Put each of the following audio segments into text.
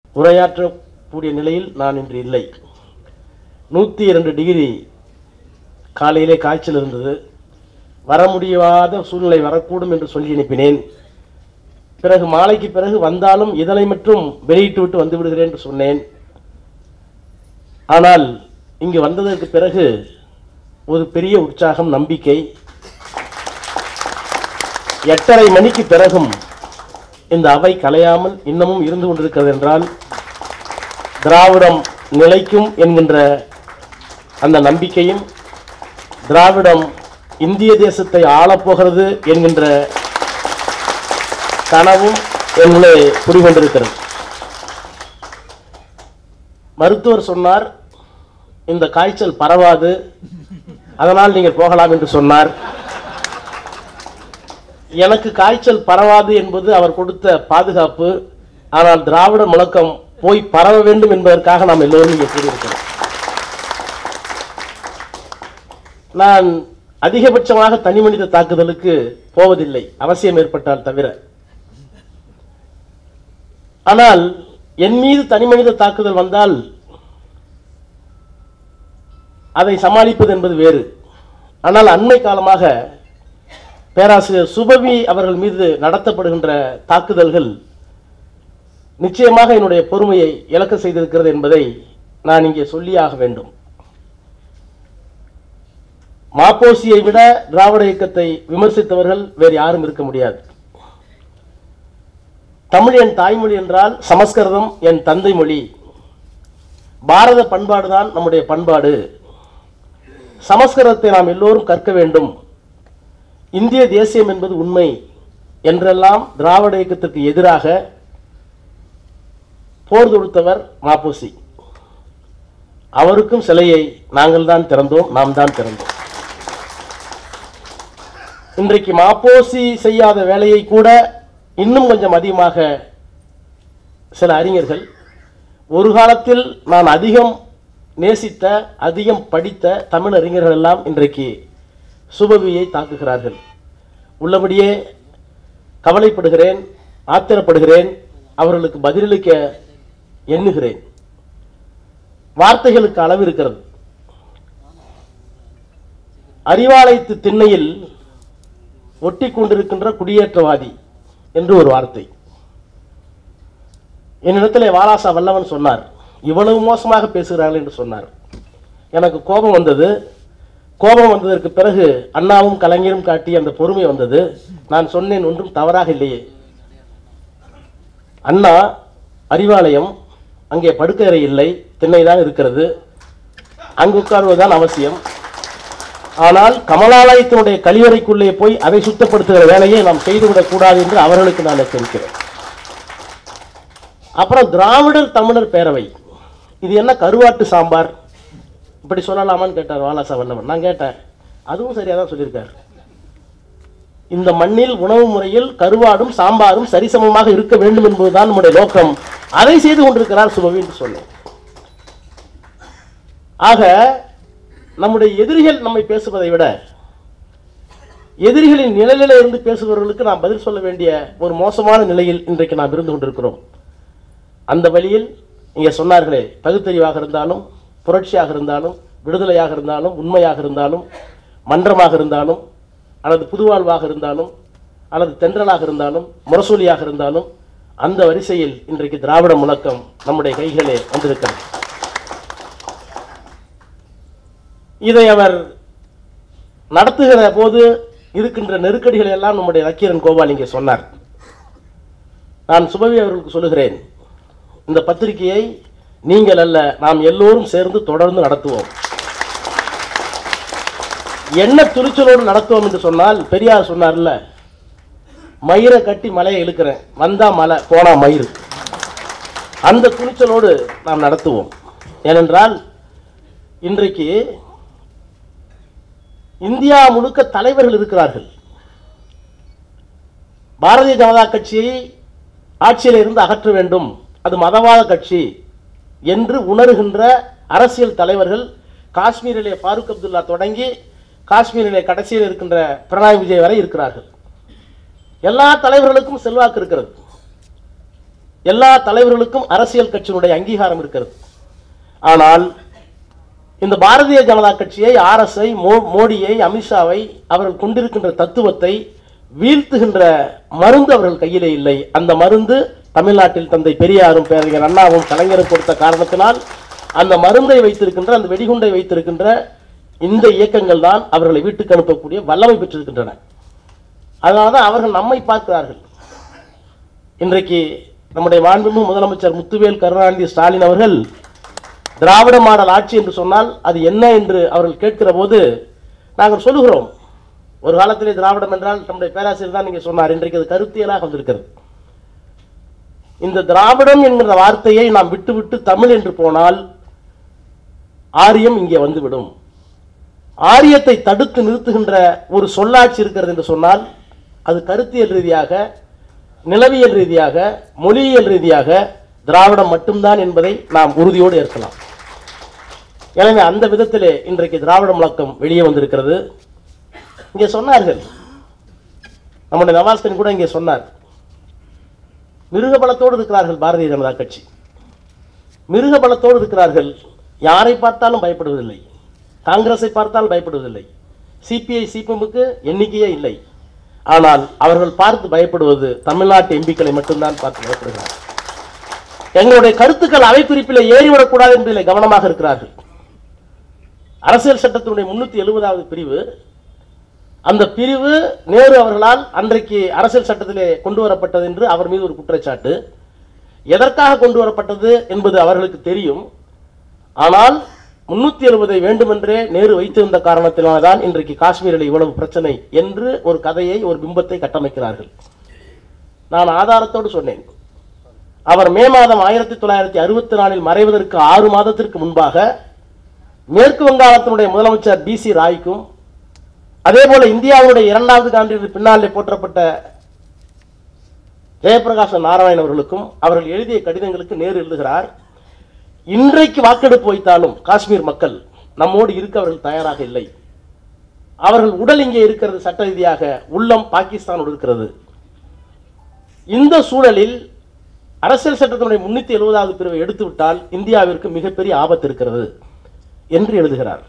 உரையாற்றக்கூடிய நிலையில் நான் இன்று இல்லை. 102 டிகிரி காலையிலே காய்ச்சல் இருந்தது. வர முடியாத சூழ்நிலை வரக்கூடும் என்று சொல்லி அனுப்பினேன். பிறகு மாலைக்கு பிறகு வந்தாலும் இதழை மட்டும் வெளியிட்டு விட்டு வந்து விடுகிறேன் என்று சொன்னேன். ஆனால் இங்கு வந்ததற்கு பிறகு ஒரு பெரிய உற்சாகம், நம்பிக்கை. 8:30 மணிக்கு பிறகும் இந்த அவை கலையாமல் இன்னமும் இருந்து கொண்டிருக்கிறது என்றால் திராவிடம் நிலைக்கும் என்கின்ற அந்த நம்பிக்கையும், திராவிடம் இந்திய தேசத்தை ஆளப்போகிறது என்கின்ற கனவும் என்னுள்ளே குடிகொண்டிருக்கிறது. மருத்துவர் சொன்னார், இந்த காய்ச்சல் பரவாது, அதனால் நீங்கள் போகலாம் என்று சொன்னார். எனக்கு காய்ச்சல் பரவாது என்பது அவர் கொடுத்த பாதுகாப்பு. ஆனால் திராவிட முழக்கம் போய் பரவ வேண்டும் என்பதற்காக நாம் எல்லோரும் இங்கே கூறியிருக்கிறோம். நான் அதிகபட்சமாக தனி மனித தாக்குதலுக்கு போவதில்லை, அவசியம் ஏற்பட்டால் தவிர. ஆனால் என் மீது தனி மனித தாக்குதல் வந்தால் அதை சமாளிப்பது என்பது வேறு. ஆனால் அண்மை காலமாக பேராசிரியர் சுபவி அவர்கள் மீது நடத்தப்படுகின்ற தாக்குதல்கள் நிச்சயமாக என்னுடைய பொறுமையை இழக்க செய்திருக்கிறது என்பதை நான் இங்கே சொல்லியாக வேண்டும். மாப்போசியை விட திராவிட இயக்கத்தை விமர்சித்தவர்கள் வேறு யாரும் இருக்க முடியாது. தமிழ் என் தாய்மொழி என்றால் சமஸ்கிருதம் என் தந்தை மொழி. பாரத பண்பாடுதான் நம்முடைய பண்பாடு. சமஸ்கிருதத்தை நாம் எல்லோரும் கற்க வேண்டும். இந்திய தேசியம் என்பது உண்மை என்றெல்லாம் திராவிட இயக்கத்திற்கு எதிராக போர் தொடுத்தவர் மாப்போசி. அவருக்கும் சிலையை நாங்கள் தான் திறந்தோம், நாம் தான் திறந்தோம். இன்றைக்கு மாப்போசி செய்யாத வேலையை கூட இன்னும் கொஞ்சம் அதிகமாக சில அறிஞர்கள், ஒரு காலத்தில் நான் அதிகம் நேசித்த, அதிகம் படித்த தமிழ் அறிஞர்கள் எல்லாம் இன்றைக்கு சுபவியை தாக்குகிறார்கள். உள்ளபடியே கவலைப்படுகிறேன், ஆத்திரப்படுகிறேன், அவர்களுக்கு பதிலளிக்க எண்ணுகிறேன். வார்த்தைகளுக்கு அளவு இருக்கிறது. அறிவாலயத்து திண்ணையில் ஒட்டி கொண்டிருக்கின்ற குடியேற்றவாதி என்று ஒரு வார்த்தை. என்னிடத்திலே வாலாசா வல்லவன் சொன்னார், இவ்வளவு மோசமாக பேசுகிறார்கள் என்று சொன்னார். எனக்கு கோபம் வந்தது. கோபம் வந்ததற்கு பிறகு அண்ணாவும் கலைஞரும் காட்டிய அந்த பொறுமை வந்தது. நான் சொன்னேன், ஒன்றும் தவறாக இல்லையே. அண்ணா அறிவாலயம், அங்கே படுக்கறை இல்லை, திண்ணை தான் இருக்கிறது, அங்கு உட்கார்வதுதான் அவசியம். ஆனால் கமலாலயத்தினுடைய கழிவறைக்குள்ளே போய் அதை சுத்தப்படுத்துகிற வேலையை நாம் செய்துவிடக் கூடாது என்று அவர்களுக்கு நான் எச்சரிக்கிறேன். அப்புறம் திராவிடர் தமிழர் பேரவை, இது என்ன கருவாட்டு சாம்பார் இப்படி சொல்லலாமான்னு கேட்டார் வாலாசா வல்லவன். நான் கேட்டேன், அதுவும் சரியாக தான் சொல்லியிருக்கார். இந்த மண்ணில் உணவு முறையில் கருவாடும் சாம்பாரும் சரிசமமாக இருக்க வேண்டும் என்பதுதான் நம்முடைய நோக்கம். அதை செய்து கொண்டிருக்கிறார் சுபவி என்று சொன்னேன். ஆக நம்முடைய எதிரிகள் நம்மை பேசுவதை விட எதிரிகளின் நிலையில இருந்து பேசுபவர்களுக்கு நாம் பதில் சொல்ல வேண்டிய ஒரு மோசமான நிலையில் இன்றைக்கு நாம் இருந்து கொண்டிருக்கிறோம். அந்த வழியில் இங்கே சொன்னார்களே, பகுத்தறிவாக இருந்தாலும், புரட்சியாக இருந்தாலும், விடுதலையாக இருந்தாலும், உண்மையாக இருந்தாலும், மன்றமாக இருந்தாலும், அல்லது புதுவாழ்வாக இருந்தாலும், அல்லது தென்றலாக இருந்தாலும், முரசொலியாக இருந்தாலும், அந்த வரிசையில் இன்றைக்கு திராவிட முழக்கம் நம்முடைய கைகளே வந்திருக்கிறது. இதை அவர் நடத்துகிற போது இருக்கின்ற நெருக்கடிகளை எல்லாம் நம்முடைய நக்கீரன் கோபால் இங்கே சொன்னார். நான் சுபவி அவர்களுக்கு சொல்லுகிறேன், இந்த பத்திரிகையை நீங்கள் அல்ல, நாம் எல்லோரும் சேர்ந்து தொடர்ந்து நடத்துவோம். என்ன துணிச்சலோடு நடத்துவோம் என்று சொன்னால், பெரியார் சொன்னார்ல, மயிரை கட்டி மலையை இழுக்கிறேன், வந்தா மலை போனா மயிறு. அந்த துணிச்சலோடு நாம் நடத்துவோம். ஏனென்றால் இன்றைக்கு இந்தியா முழுக்க தலைவர்கள் இருக்கிறார்கள். பாரதிய ஜனதா கட்சியை ஆட்சியில் இருந்து அகற்ற வேண்டும், அது மதவாத கட்சி என்று உணர்கின்ற அரசியல் தலைவர்கள் காஷ்மீரிலே ஃபாரூக் அப்துல்லா தொடங்கி காஷ்மீரிலே கடைசியில் இருக்கின்ற பினராயி விஜய் வரை இருக்கிறார்கள். எல்லா தலைவர்களுக்கும் செல்வாக்கு இருக்கிறது. எல்லா தலைவர்களுக்கும் அரசியல் கட்சியினுடைய அங்கீகாரம் இருக்கிறது. ஆனால் இந்த பாரதிய ஜனதா கட்சியை, ஆர்எஸ்ஐ, மோடியை, அமித்ஷாவை அவர்கள் கொண்டிருக்கின்ற தத்துவத்தை வீழ்த்துகின்ற மருந்து அவர்கள் கையிலே இல்லை. அந்த மருந்து தமிழ்நாட்டில் தந்தை பெரியாரும் பேரறிஞர் அண்ணாவும் கலைஞரும் கொடுத்த காரணத்தினால் அந்த மருந்தை வைத்திருக்கின்ற, அந்த வெடிகுண்டை வைத்திருக்கின்ற இந்த இயக்கங்கள் தான் அவர்களை வீட்டுக்கு அனுப்பக்கூடிய வல்லமை பெற்றிருக்கின்றன. அதனால்தான் அவர்கள் நம்மை பார்க்கிறார்கள். இன்றைக்கு நம்முடைய மாண்புமிகு முதலமைச்சர் முத்துவேல் கருணாநிதி ஸ்டாலின் அவர்கள் திராவிட மாடல் ஆட்சி என்று சொன்னால் அது என்ன என்று அவர்கள் கேட்கிற போது நாங்கள் சொல்லுகிறோம், ஒரு காலத்திலே திராவிடம் என்றால் நம்முடைய பேராசிரியர் தான் நீங்க சொன்னார், இன்றைக்கு அது கருத்தியலாக வந்திருக்கிறது. இந்த திராவிடம் என்கிற வார்த்தையை நாம் விட்டுவிட்டு தமிழ் என்று போனால் ஆரியம் இங்கே வந்துவிடும். ஆரியத்தை தடுத்து நிறுத்துகின்ற ஒரு சொல்லாட்சி இருக்கிறது என்று சொன்னால் அது கருத்தியல் ரீதியாக, நிலவியல் ரீதியாக, மொழியியல் ரீதியாக திராவிடம் மட்டும்தான் என்பதை நாம் உறுதியோடு ஏற்கலாம். எனவே அந்த விதத்திலே இன்றைக்கு திராவிட முழக்கம் வெளியே வந்திருக்கிறது. இங்கே சொன்னார்கள், நம்முடைய நவாஸ்கன் கூட இங்கே சொன்னார், மிருக பலத்தோடு இருக்கிறார்கள் பாரதிய ஜனதா கட்சி, மிருக பலத்தோடு இருக்கிறார்கள். யாரை பார்த்தாலும் பயப்படுவதில்லை, காங்கிரஸை பார்த்தால் பயப்படுவதில்லை, சிபிஐ சிபிஎம்முக்கு எண்ணிக்கையே இல்லை. ஆனால் அவர்கள் பார்த்து பயப்படுவது தமிழ்நாட்டு எம்பிக்களை மட்டும்தான் பார்த்து பயப்படுகிறார்கள். எங்களுடைய கருத்துக்கள் அவை குறிப்பில் ஏறிவிடக்கூடாது என்பதில் கவனமாக இருக்கிறார்கள். அரசியல் சட்டத்தினுடைய 370வது பிரிவு, அந்த பிரிவு நேரு அவர்களால் அன்றைக்கு அரசியல் சட்டத்திலே கொண்டு வரப்பட்டது என்று அவர் மீது ஒரு குற்றச்சாட்டு. எதற்காக கொண்டு வரப்பட்டது என்பது அவர்களுக்கு தெரியும். ஆனால் 370 வேண்டுமென்றே நேரு வைத்திருந்த காரணத்தினால்தான் இன்றைக்கு காஷ்மீரில் இவ்வளவு பிரச்சனை என்று ஒரு கதையை, ஒரு பிம்பத்தை கட்டமைக்கிறார்கள். நான் ஆதாரத்தோடு சொன்னேன். அவர் மே மாதம் 1964 மறைவதற்கு 6 மாதத்திற்கு முன்பாக மேற்கு வங்காளத்தினுடைய முதலமைச்சர் பிசி ராய்க்கும், அதே போல இந்தியாவுடைய 2வது காந்தியின் பின்னாலே போற்றப்பட்ட ஜெயபிரகாஷ் நாராயண் அவர்களுக்கும் அவர்கள் எழுதிய கடிதங்களுக்கு நேரு எழுதுகிறார், இன்றைக்கு வாக்கெடுப்பு வைத்தாலும் காஷ்மீர் மக்கள் நம்மோடு இருக்க அவர்கள் தயாராக இல்லை. அவர்கள் உடல் இங்கே இருக்கிறது, சட்ட ரீதியாக உள்ளம் பாகிஸ்தானோடு இருக்கிறது. இந்த சூழலில் அரசியல் சட்டத்தினுடைய 370வது பிரிவை எடுத்துவிட்டால் இந்தியாவிற்கு மிகப்பெரிய ஆபத்து இருக்கிறது என்று எழுதுகிறார்.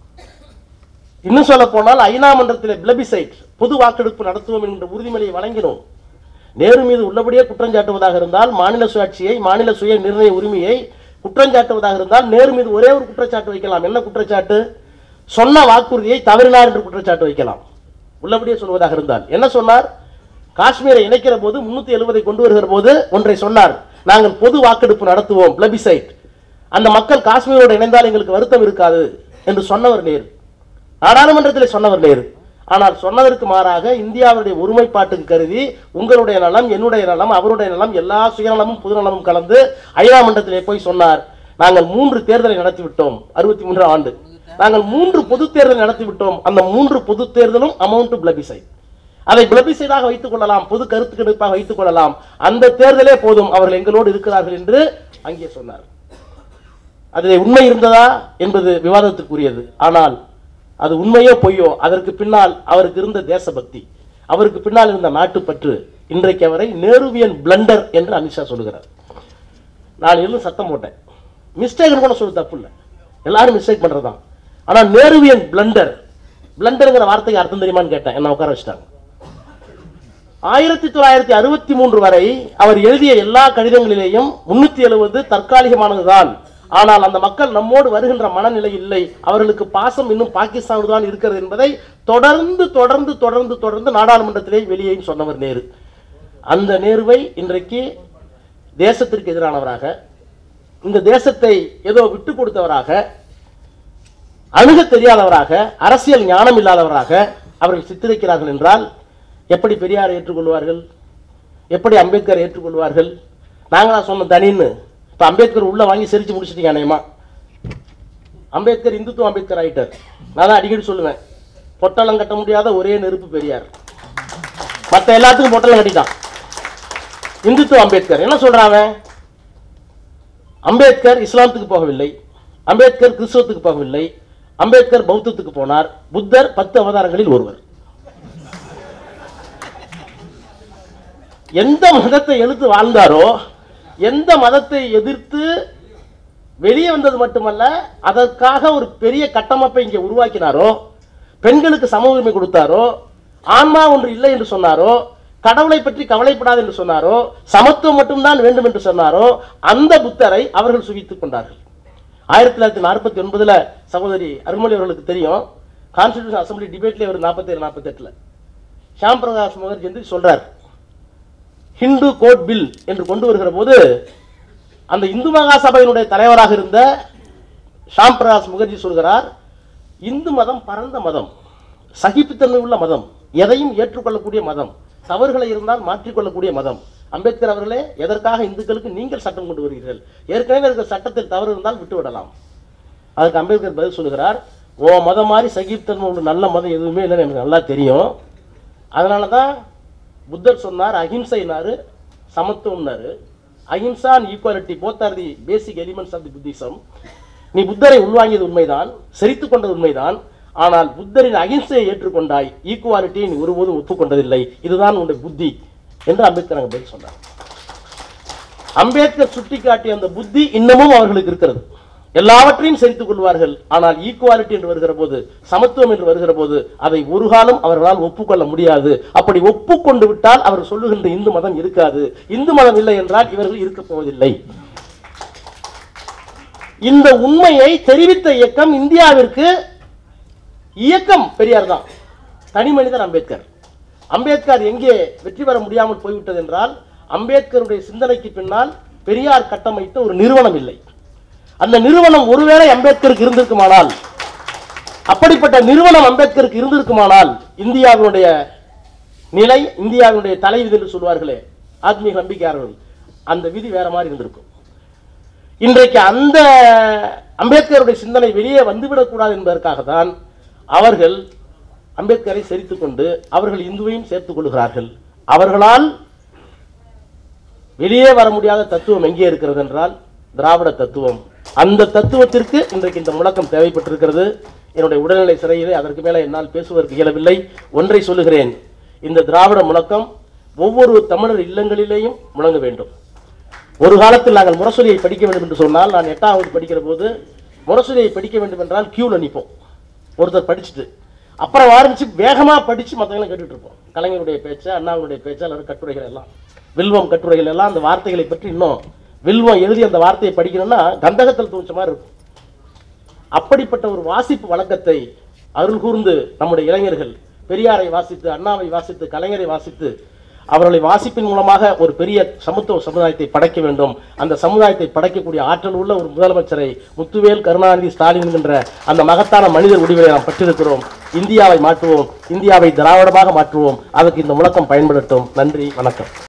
இன்னும் சொல்ல போனால் ஐநா மன்றத்தில் பிளபிசைட், பொது வாக்கெடுப்பு நடத்துவோம் என்ற உறுதிமொழியை வழங்கினோம். நேரு மீது உள்ளபடியே குற்றஞ்சாட்டுவதாக இருந்தால், மாநில சுயாட்சியை, மாநில சுய நிர்ணய உரிமையை குற்றஞ்சாட்டுவதாக இருந்தால் நேரு மீது ஒரே ஒரு குற்றச்சாட்டு வைக்கலாம். என்ன குற்றச்சாட்டு? சொன்ன வாக்குறுதியை தவறினார் என்று குற்றச்சாட்டு வைக்கலாம். உள்ளபடியே சொல்வதாக இருந்தால் என்ன சொன்னார்? காஷ்மீரை இணைக்கிற போது 370 கொண்டு வருகிற போது ஒன்றை சொன்னார், நாங்கள் பொது வாக்கெடுப்பு நடத்துவோம், பிளபிசைட், அந்த மக்கள் காஷ்மீரோடு இணைந்தால் எங்களுக்கு வருத்தம் இருக்காது என்று சொன்னவர் நேரு, நாடாளுமன்றத்தில் சொன்னவர் நேரு. ஆனால் சொன்னதற்கு மாறாக இந்தியாவுடைய ஒருமைப்பாட்டுக்கு கருதி உங்களுடைய நலம், என்னுடைய நலம், அவருடைய நலம், எல்லா சுயநலமும் பொதுநலமும் கலந்து ஐநா மன்றத்திலே போய் சொன்னார், நாங்கள் 3 தேர்தலை நடத்திவிட்டோம். 63 ஆண்டு நாங்கள் 3 பொது தேர்தல் நடத்திவிட்டோம். அந்த 3 பொது தேர்தலும் அமௌண்ட் பிளபிசைட், அதை பிளபிசைடாக வைத்துக் கொள்ளலாம், பொது கருத்து கணிப்பாக வைத்துக் கொள்ளலாம், அந்த தேர்தலே போதும், அவர்கள் எங்களோடு இருக்கிறார்கள் என்று அங்கே சொன்னார். அதிலே உண்மை இருந்ததா என்பது விவாதத்திற்குரியது. ஆனால் அது உண்மையோ பொய்யோ, அதற்கு பின்னால் அவருக்கு இருந்த தேசபக்தி, அவருக்கு பின்னால் இருந்த நாட்டுப்பற்று இன்றைக்கு அவரை நேருவியன் பிளண்டர் என்று அமித்ஷா சொல்லுகிறார். நான் இன்னும் சத்தம் போட்டேன், மிஸ்டேக் கூட சொல்ல தப்பு இல்லை, எல்லாரும் மிஸ்டேக் பண்றதுதான். ஆனால் நேருவியன் பிளண்டர், பிளண்டர்ங்கிற வார்த்தைக்கு அர்த்தம் தெரியுமான்னு கேட்டேன், என்ன உட்கார வச்சிட்டாங்க. 1963 வரை அவர் எழுதிய எல்லா கடிதங்களிலேயும் 370 தற்காலிகமானதுதான், ஆனால் அந்த மக்கள் நம்மோடு வருகின்ற மனநிலை இல்லை, அவர்களுக்கு பாசம் இன்னும் பாகிஸ்தானோடு தான் இருக்கிறது என்பதை தொடர்ந்து தொடர்ந்து தொடர்ந்து தொடர்ந்து நாடாளுமன்றத்திலே வெளியேயும் சொன்னவர் நேரு. அந்த நேருவை இன்றைக்கு தேசத்திற்கு எதிரானவராக, இந்த தேசத்தை ஏதோ விட்டு கொடுத்தவராக, அணுக தெரியாதவராக, அரசியல் ஞானம் இல்லாதவராக அவர்கள் சித்தரிக்கிறார்கள் என்றால் எப்படி பெரியாரை ஏற்றுக்கொள்வார்கள்? எப்படி அம்பேத்கரை ஏற்றுக்கொள்வார்கள்? நாங்களா சொன்ன தனின்னு இப்போ அம்பேத்கர் உள்ள வாங்கி சிரிச்சு முடிச்சிட்டீங்க. அநேகமா அம்பேத்கர் இந்துத்துவ அம்பேத்கர் ஆயிட்டார். நான் தான் அடிக்கடி சொல்லுவேன், பொட்டலம் கட்ட முடியாத ஒரே நெருப்பு பெரியார், மற்ற எல்லாத்துக்கும் பொட்டலம் கட்டிட்டான். இந்துத்துவ அம்பேத்கர் என்ன சொல்றாங்க? அம்பேத்கர் இஸ்லாத்துக்கு போகவில்லை, அம்பேத்கர் கிறிஸ்தவத்துக்கு போகவில்லை, அம்பேத்கர் பௌத்தத்துக்கு போனார், புத்தர் 10 அவதாரங்களில் ஒருவர். எந்த மதத்தை எழுத்து வாழ்ந்தாரோ எந்த மதத்தை எதிர்த்து வெளியே வந்தது மட்டுமல்ல, அதற்காக ஒரு பெரிய கட்டமைப்பை இங்கே உருவாக்கினாரோ, பெண்களுக்கு சம உரிமை கொடுத்தாரோ, ஆன்மா ஒன்று இல்லை என்று சொன்னாரோ, கடவுளை பற்றி கவலைப்படாது என்று சொன்னாரோ, சமத்துவம் மட்டும்தான் வேண்டும் என்று சொன்னாரோ, அந்த புத்தரை அவர்கள் சுகித்துக் கொண்டார்கள். 1949 சகோதரி அருள்மொழி அவர்களுக்கு தெரியும், கான்ஸ்டிடியூஷன் அசம்பிளி டிபேட்ல ஒரு 47-48 ஷாம் பிரகாஷ் முகர்ஜி என்று சொல்றார், ஹிந்து கோட் பில் என்று கொண்டு வருகிற போது அந்த இந்து மகாசபையினுடைய தலைவராக இருந்த ஷாம் பிரகாஷ் முகர்ஜி சொல்கிறார், இந்து மதம் பரந்த மதம், சகிப்புத்தன்மை உள்ள மதம், எதையும் ஏற்றுக்கொள்ளக்கூடிய மதம், தவறுகளை இருந்தால் மாற்றிக்கொள்ளக்கூடிய மதம். அம்பேத்கர் அவர்களே, எதற்காக இந்துக்களுக்கு நீங்கள் சட்டம் கொண்டு வருகிறீர்கள்? ஏற்கனவே இருக்கிற சட்டத்தில் தவறு இருந்தால் விட்டுவிடலாம். அதுக்கு அம்பேத்கர் பதில் சொல்லுகிறார், ஓ மதம் மாதிரி சகிப்புத்தன்மை உள்ள நல்ல மதம் எதுவுமே இல்லைன்னு எனக்கு நல்லா தெரியும். அதனால தான் புத்தர் சொன்னார், அஹிம்சைனாரு, சமத்துவம்னாரு. Ahimsa and equality both are the basic elements of the Buddhism. நீ புத்தரை உள்வாங்கியது உண்மைதான், செரித்துக் கொண்டது உண்மைதான். ஆனால் புத்தரின் அகிம்சையை ஏற்றுக்கொண்டாய், ஈக்குவாலிட்டியை நீ ஒருபோதும் ஒப்புக்கொண்டதில்லை. இதுதான் உன்னுடைய புத்தி என்று அம்பேத்கர் அங்கே பதில் சொன்னார். அம்பேத்கர் சுட்டிக்காட்டிய அந்த புத்தி இன்னமும் அவர்களுக்கு இருக்கிறது. எல்லாவற்றையும் செரித்துக் கொள்வார்கள். ஆனால் ஈக்குவாலிட்டி என்று வருகிற போது, சமத்துவம் என்று வருகிற போது, அதை ஒரு காலம் அவர்களால் ஒப்புக்கொள்ள முடியாது. அப்படி ஒப்புக்கொண்டு விட்டால் அவர் சொல்லுகின்ற இந்து மதம் இருக்காது. இந்து மதம் இல்லை என்றால் இவர்கள் இருக்க போவதில்லை. இந்த உண்மையை தெரிவித்த இயக்கம் இந்தியாவிற்கு இயக்கம் பெரியார் தான், தனி மனிதர் அம்பேத்கர். அம்பேத்கர் எங்கே வெற்றி பெற முடியாமல் போய்விட்டது என்றால், அம்பேத்கருடைய சிந்தனைக்கு பின்னால் பெரியார் கட்டமைத்த ஒரு நிறுவனம் இல்லை. அந்த நிறுவனம் ஒருவேளை அம்பேத்கருக்கு இருந்திருக்குமானால், அப்படிப்பட்ட நிறுவனம் அம்பேத்கருக்கு இருந்திருக்குமானால், இந்தியாவினுடைய நிலை, இந்தியாவினுடைய தலைவிதி என்று சொல்வார்களே ஆத்மீக நம்பிக்கையாளர்கள், அந்த விதி வேற மாதிரி இருந்திருக்கும். இன்றைக்கு அந்த அம்பேத்கருடைய சிந்தனை வெளியே வந்துவிடக்கூடாது என்பதற்காக தான் அவர்கள் அம்பேத்கரை செரித்துக் கொண்டு அவர்கள் இந்துவையும் சேர்த்துக் கொள்கிறார்கள். அவர்களால் வெளியே வர முடியாத தத்துவம் எங்கே இருக்கிறது என்றால் திராவிட தத்துவம். அந்த தத்துவத்திற்கு இன்றைக்கு இந்த முழக்கம் தேவைப்பட்டிருக்கிறது. என்னுடைய உடல்நிலை சிறையிலே அதற்கு மேலே என்னால் பேசுவதற்கு இயலவில்லை. ஒன்றை சொல்லுகிறேன், இந்த திராவிட முழக்கம் ஒவ்வொரு தமிழர் இல்லங்களிலேயும் முழங்க வேண்டும். ஒரு காலத்தில் நாங்கள் முரசொலியை படிக்க வேண்டும் என்று சொன்னால், நான் 8வது படிக்கிற போது முரசொலியை படிக்க வேண்டும் என்றால் கியூவில் நிற்போம். ஒருத்தர் படிச்சுட்டு அப்புறம் ஆரம்பிச்சு வேகமாக படித்து மற்றவங்களும் கேட்டுட்டு இருப்போம். கலைஞருடைய பேச்சு, அண்ணாவுடைய பேச்சு, அல்லது கட்டுரைகள் எல்லாம், வில்வம் கட்டுரைகள் எல்லாம் அந்த வார்த்தைகளை பற்றி இன்னும் வில்வம் எழுதி அந்த வார்த்தையை படிக்கணும்னா கந்தகத்தில் தூச்ச மாதிரி இருக்கும். அப்படிப்பட்ட ஒரு வாசிப்பு வழக்கத்தை அருள் கூர்ந்து நம்முடைய இளைஞர்கள் பெரியாரை வாசித்து, அண்ணாவை வாசித்து, கலைஞரை வாசித்து, அவர்களை வாசிப்பின் மூலமாக ஒரு பெரிய சமத்துவ சமுதாயத்தை படைக்க வேண்டும். அந்த சமுதாயத்தை படைக்கக்கூடிய ஆற்றல் உள்ள ஒரு முதலமைச்சரை முத்துவேல் கருணாநிதி ஸ்டாலின் என்கின்ற அந்த மகத்தான மனிதர் முடிவை நாம் பெற்றிருக்கிறோம். இந்தியாவை மாற்றுவோம், இந்தியாவை திராவிடமாக மாற்றுவோம். அதற்கு இந்த முழக்கம் பயன்படுத்தும். நன்றி, வணக்கம்.